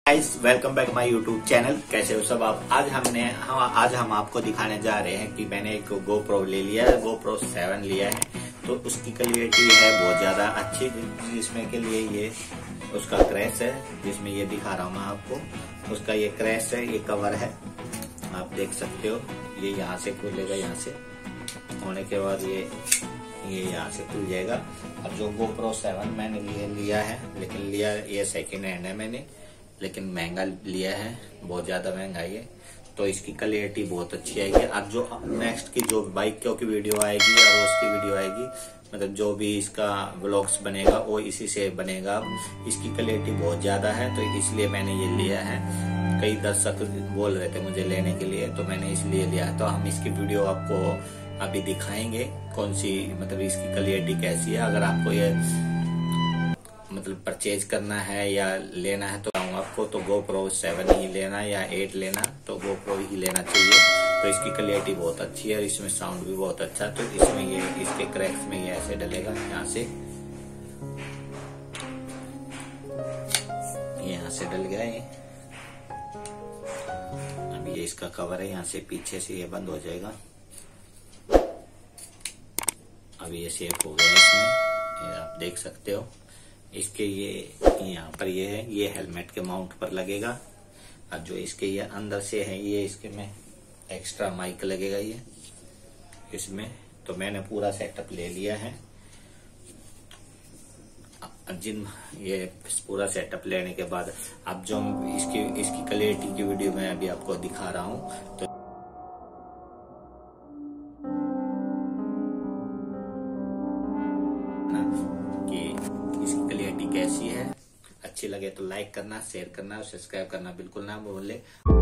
Guys welcome back my YouTube channel. कैसे हो सब आप। आज हम आपको दिखाने जा रहे हैं कि मैंने एक GoPro ले लिया है, GoPro 7 लिया है। तो उसकी क्लियरिटी है बहुत ज्यादा अच्छी, जिसमें के लिए ये उसका क्रैश है, जिसमें ये दिखा रहा हूँ मैं आपको। उसका ये क्रैश है, ये कवर है, आप देख सकते हो। ये यहाँ से खुलेगा, यहाँ से होने के बाद ये यहाँ से खुल जाएगा। अब जो GoPro 7 मैंने लिया है, लेकिन लिया ये सेकेंड हैंड है मैंने, लेकिन महंगा लिया है, बहुत ज्यादा महंगा है। तो इसकी क्लियरिटी बहुत अच्छी आएगी। अब जो नेक्स्ट की जो बाइक की वीडियो आएगी और उसकी वीडियो आएगी, मतलब जो भी इसका व्लॉग्स बनेगा वो इसी से बनेगा। अब इसकी क्लियरिटी बहुत ज्यादा है, तो इसलिए मैंने ये लिया है। कई दर्शक बोल रहे थे मुझे लेने के लिए, तो मैंने इसलिए लिया। तो हम इसकी वीडियो आपको अभी दिखाएंगे, कौन सी मतलब इसकी क्लियरिटी कैसी है। अगर आपको ये मतलब परचेज करना है या लेना है तो आपको तो GoPro 7 ही लेना या 8 लेना, तो GoPro ही लेना चाहिए। तो इसकी क्लियरिटी बहुत अच्छी है और इसमें साउंड भी बहुत अच्छा। तो इसमें ये इसके क्रैक्स में ये ऐसे डलेगा, यहाँ से डल गया ये। अब ये इसका कवर है, यहाँ से पीछे से ये बंद हो जाएगा। अब ये सेफ हो गया इसमें, ये आप देख सकते हो। इसके ये यहाँ पर ये है, ये हेलमेट के माउंट पर लगेगा। अब जो इसके ये अंदर से है, ये इसके में एक्स्ट्रा माइक लगेगा ये इसमें। तो मैंने पूरा सेटअप ले लिया है। ये पूरा सेटअप लेने के बाद अब जो इसकी क्लियरिटी की वीडियो मैं अभी आपको दिखा रहा हूँ, तो कैसी है। अच्छी लगे तो लाइक करना, शेयर करना और सब्सक्राइब करना बिल्कुल ना भूलें।